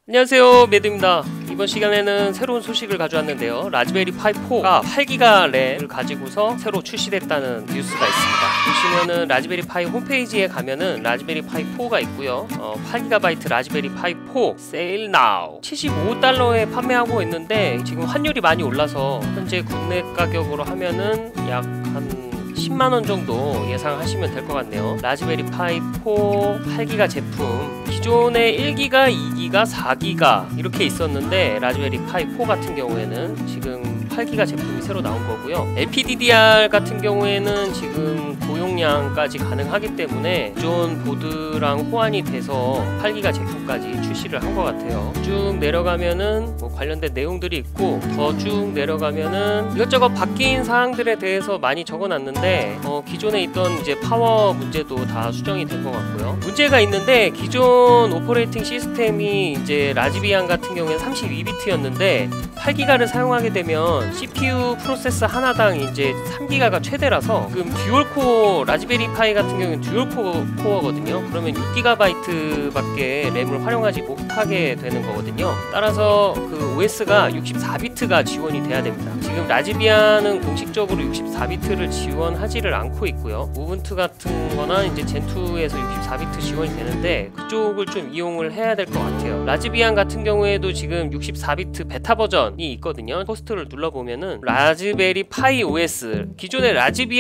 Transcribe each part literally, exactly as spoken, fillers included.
안녕하세요, 매드입니다. 이번 시간에는 새로운 소식을 가져왔는데요. 라즈베리 파이 포가 팔 기가 램을 가지고서 새로 출시됐다는 뉴스가 있습니다. 보시면은 라즈베리 파이 홈페이지에 가면은 라즈베리 파이 포가 있고요. 어, 팔 기가바이트 라즈베리 파이 포 세일 나우 칠십오 달러에 판매하고 있는데 지금 환율이 많이 올라서 현재 국내 가격으로 하면은 약 한 십만 원 정도 예상하시면 될 것 같네요. 라즈베리 파이 포 팔 기가 제품, 기존에 일 기가, 이 기가, 사 기가 이렇게 있었는데 라즈베리 파이 포 같은 경우에는 지금 팔 기가 제품이 새로 나온 거고요. 엘피디디알 같은 경우에는 지금 고용량까지 가능하기 때문에 기존 보드랑 호환이 돼서 팔 기가 제품까지 출시를 한 것 같아요. 쭉 내려가면은 뭐 관련된 내용들이 있고, 더 쭉 내려가면은 이것저것 바뀐 사항들에 대해서 많이 적어놨는데 어, 기존에 있던 이제 파워 문제도 다 수정이 된 것 같고요. 문제가 있는데, 기존 오퍼레이팅 시스템이 이제 라즈비안 같은 경우에는 삼십이 비트였는데 팔 기가를 사용하게 되면 씨피유 프로세서 하나당 이제 삼 기가가 최대라서 지금 듀얼코어 라즈베리 파이 같은 경우는 듀얼코어 코어거든요. 그러면 육 기가바이트 밖에 램을 활용하지 못하게 되는 거거든요. 따라서 그 오에스가 육십사 비트가 지원이 돼야 됩니다. 지금 라즈비안은 공식적으로 육십사 비트를 지원하지를 않고 있고요. 우분투 같은 거나 이제 젠투에서 육십사 비트 지원이 되는데 그쪽을 좀 이용을 해야 될 것 같아요. 라즈비안 같은 경우에도 지금 육십사 비트 베타 버전이 있거든요. 포스트를 눌러보면은 라즈베리 파이 오에스, 기존에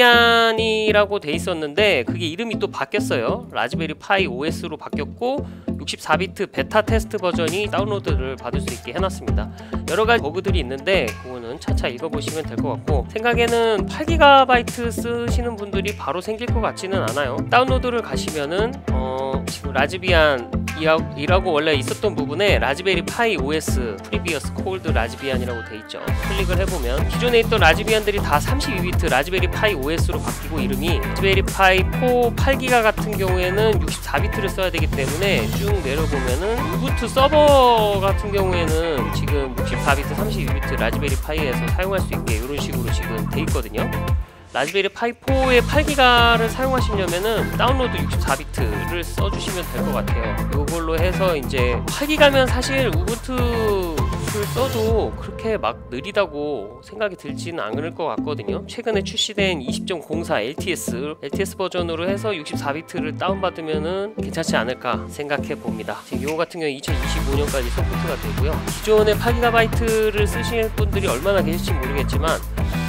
라즈비안이라고 돼 있었는데 그게 이름이 또 바뀌었어요. 라즈베리 파이 오에스로 바뀌었고 육십사 비트 베타 테스트 버전이 다운로드를 받을 수 있게 해놨습니다. 여러가지 버그들이 있는데 그거는 차차 읽어보시면 될 것 같고, 생각에는 팔 기가바이트 쓰시는 분들이 바로 생길 것 같지는 않아요. 다운로드를 가시면은 어, 지금 라즈비안 이라고 원래 있었던 부분에 라즈베리 파이 오에스 프리비어스 콜드 라즈비안이라고 돼 있죠. 클릭을 해보면 기존에 있던 라즈비안들이 다 삼십이 비트 라즈베리 파이 오에스로 바뀌고, 이름이 라즈베리 파이 포 팔 기가 같은 경우에는 육십사 비트를 써야 되기 때문에 쭉 내려보면은 우분투 서버 같은 경우에는 지금 육십사 비트 삼십이 비트 라즈베리 파이에서 사용할 수 있게 이런 식으로 지금 돼 있거든요. 라즈베리 파이 포의 팔 기가를 사용하시려면은 다운로드 육십사 비트를 써주시면 될 것 같아요. 이걸로 해서 이제 팔 기가면 사실 우분투를 써도 그렇게 막 느리다고 생각이 들지는 않을 것 같거든요. 최근에 출시된 이십 점 공사 엘티에스 엘티에스 버전으로 해서 육십사 비트를 다운받으면은 괜찮지 않을까 생각해 봅니다. 지금 이거 같은 경우에 이천이십오 년까지 서포트가 되고요. 기존에 팔 기가바이트를 쓰시는 분들이 얼마나 계실지 모르겠지만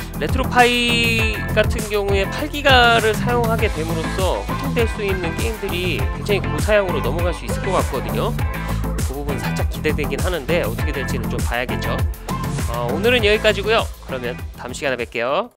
레트로파이 같은 경우에 팔 기가를 사용하게 됨으로써 호통될 수 있는 게임들이 굉장히 고사양으로 넘어갈 수 있을 것 같거든요. 그 부분 살짝 기대되긴 하는데 어떻게 될지는 좀 봐야겠죠. 어, 오늘은 여기까지고요. 그러면 다음 시간에 뵐게요.